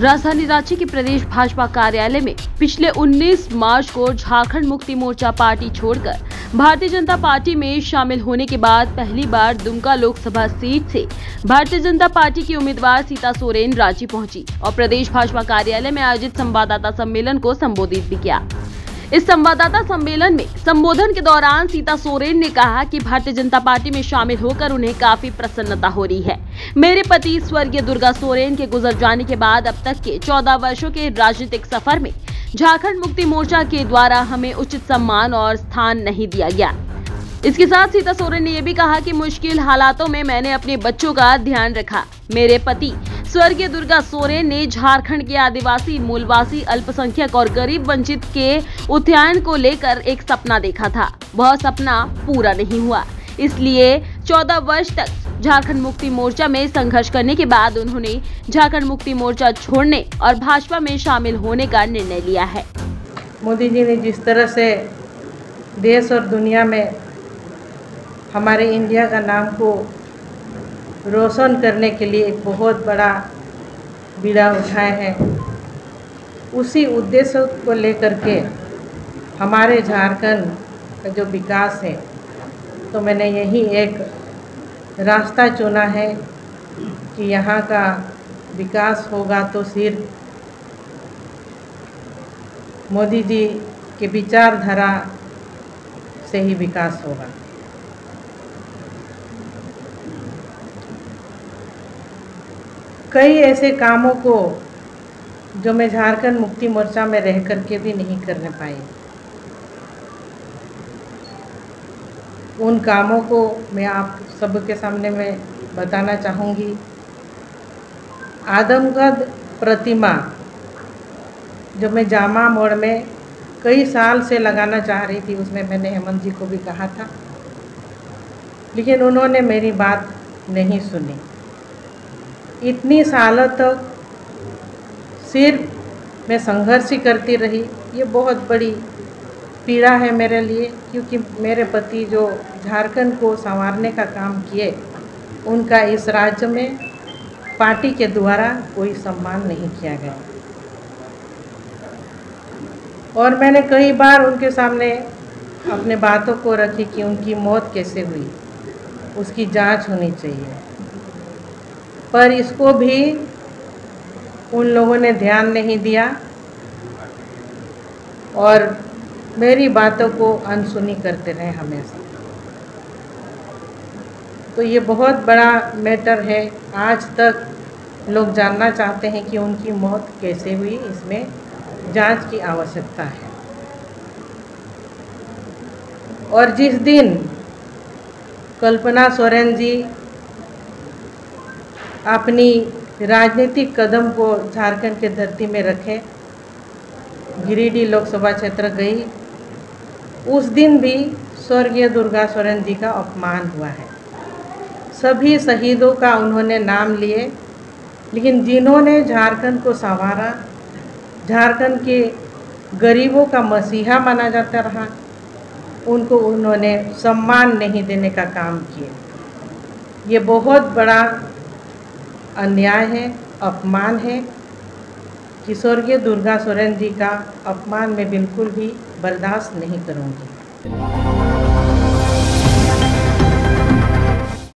राजधानी रांची के प्रदेश भाजपा कार्यालय में पिछले 19 मार्च को झारखंड मुक्ति मोर्चा पार्टी छोड़कर भारतीय जनता पार्टी में शामिल होने के बाद पहली बार दुमका लोकसभा सीट से भारतीय जनता पार्टी की उम्मीदवार सीता सोरेन रांची पहुंची और प्रदेश भाजपा कार्यालय में आयोजित संवाददाता सम्मेलन को संबोधित भी किया। इस संवाददाता सम्मेलन में संबोधन के दौरान सीता सोरेन ने कहा कि भारतीय जनता पार्टी में शामिल होकर उन्हें काफी प्रसन्नता हो रही है। मेरे पति स्वर्गीय दुर्गा सोरेन के गुजर जाने के बाद अब तक के 14 वर्षों के राजनीतिक सफर में झारखंड मुक्ति मोर्चा के द्वारा हमें उचित सम्मान और स्थान नहीं दिया गया। इसके साथ सीता सोरेन ने यह भी कहा कि मुश्किल हालातों में मैंने अपने बच्चों का ध्यान रखा। मेरे पति स्वर्गीय दुर्गा सोरेन ने झारखंड के आदिवासी, मूलवासी, अल्पसंख्यक और गरीब वंचित के उत्थान को लेकर एक सपना देखा था। वह सपना पूरा नहीं हुआ, इसलिए 14 वर्ष तक झारखंड मुक्ति मोर्चा में संघर्ष करने के बाद उन्होंने झारखंड मुक्ति मोर्चा छोड़ने और भाजपा में शामिल होने का निर्णय लिया है। मोदी जी ने जिस तरह से देश और दुनिया में हमारे इंडिया का नाम को रोशन करने के लिए एक बहुत बड़ा बीड़ा उठाए हैं, उसी उद्देश्य को लेकर के हमारे झारखंड का जो विकास है, तो मैंने यही एक रास्ता चुना है कि यहाँ का विकास होगा तो सिर्फ मोदी जी के विचारधारा से ही विकास होगा। कई ऐसे कामों को जो मैं झारखंड मुक्ति मोर्चा में रह करके भी नहीं करने पाई, उन कामों को मैं आप सबके सामने में बताना चाहूँगी। आदमकद प्रतिमा जो मैं जामा मोड़ में कई साल से लगाना चाह रही थी, उसमें मैंने हेमंत जी को भी कहा था, लेकिन उन्होंने मेरी बात नहीं सुनी। इतनी सालों तक सिर्फ मैं संघर्ष ही करती रही। ये बहुत बड़ी पीड़ा है मेरे लिए, क्योंकि मेरे पति जो झारखंड को संवारने का काम किए, उनका इस राज्य में पार्टी के द्वारा कोई सम्मान नहीं किया गया। और मैंने कई बार उनके सामने अपने बातों को रखी कि उनकी मौत कैसे हुई, उसकी जांच होनी चाहिए, पर इसको भी उन लोगों ने ध्यान नहीं दिया और मेरी बातों को अनसुनी करते रहे हमेशा। तो ये बहुत बड़ा मैटर है। आज तक लोग जानना चाहते हैं कि उनकी मौत कैसे हुई, इसमें जांच की आवश्यकता है। और जिस दिन कल्पना सोरेन जी अपनी राजनीतिक कदम को झारखंड के धरती में रखे, गिरिडीह लोकसभा क्षेत्र गई, उस दिन भी स्वर्गीय दुर्गा सोरेन जी का अपमान हुआ है। सभी शहीदों का उन्होंने नाम लिए, लेकिन जिन्होंने झारखंड को संवारा, झारखंड के गरीबों का मसीहा माना जाता रहा, उनको उन्होंने सम्मान नहीं देने का काम किया। ये बहुत बड़ा अन्याय है, अपमान है कि स्वर्गीय दुर्गा सोरेन जी का अपमान मैं बिल्कुल भी बर्दाश्त नहीं करूँगी।